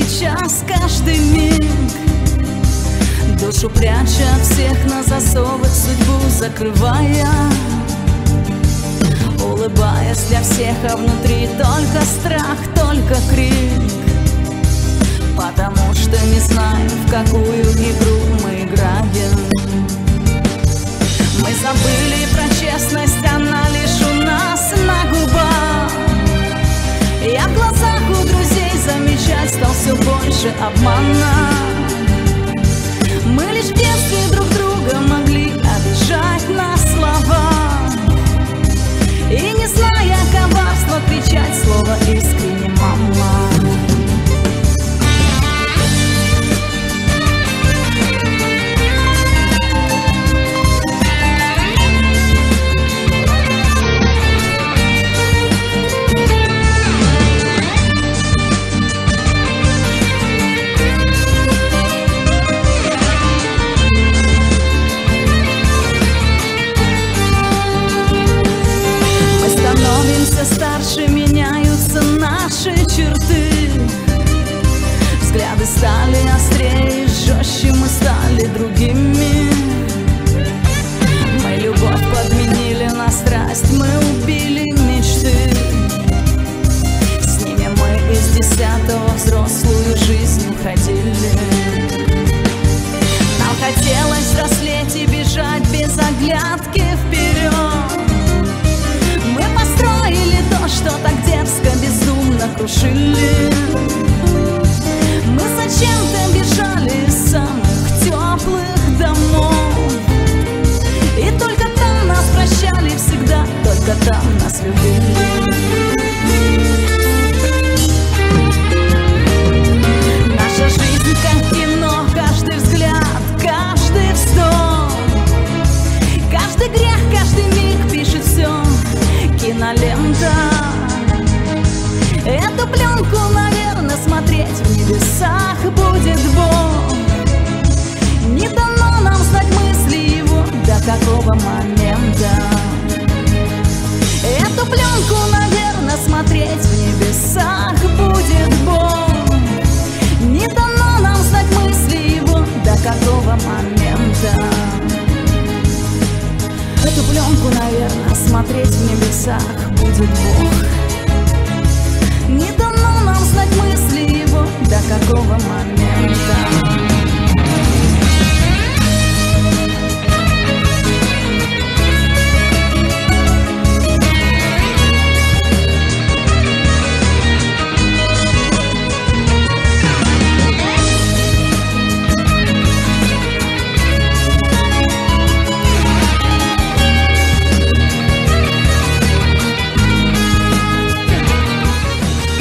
каждый час, каждый миг, душу пряча всех на засовы, судьбу закрывая, улыбаясь для всех, а внутри только страх, только крик. Потому что не знаем, в какую игру мы играем. Мы забыли про честность, она лишь у нас на губах. Я в глазах у друзей замечать стал все больше обмана. Мы лишь в детстве друг друга могли обижать на слова, и не зная коварства кричать слово искренне «мама». Старше меняются наши черты, взгляды стали острее, жестче мы стали другими. Мы любовь подменили на страсть, мы убили мечты. С ними мы из 10-го взрослую жизнь уходили. Нам хотелось взрослеть и бежать без оглядки вперед. То, что так дерзко, безумно крушили. Мы зачем-то бежали из самых теплых домов, и только там нас прощали всегда, только там нас любили. Наша жизнь как кино, каждый взгляд, каждый вздох, каждый грех, каждый миг пишет все кинолента. Эту пленку, наверное, смотреть в небесах будет Бог. Не дано нам знать мысли его до какого момента. Эту пленку, наверное, смотреть в небесах будет Бог. Не дано нам знать мысли его до какого момента. Эту пленку, наверное, смотреть в небесах будет Бог. Не дано нам знать мысли его до какого момента.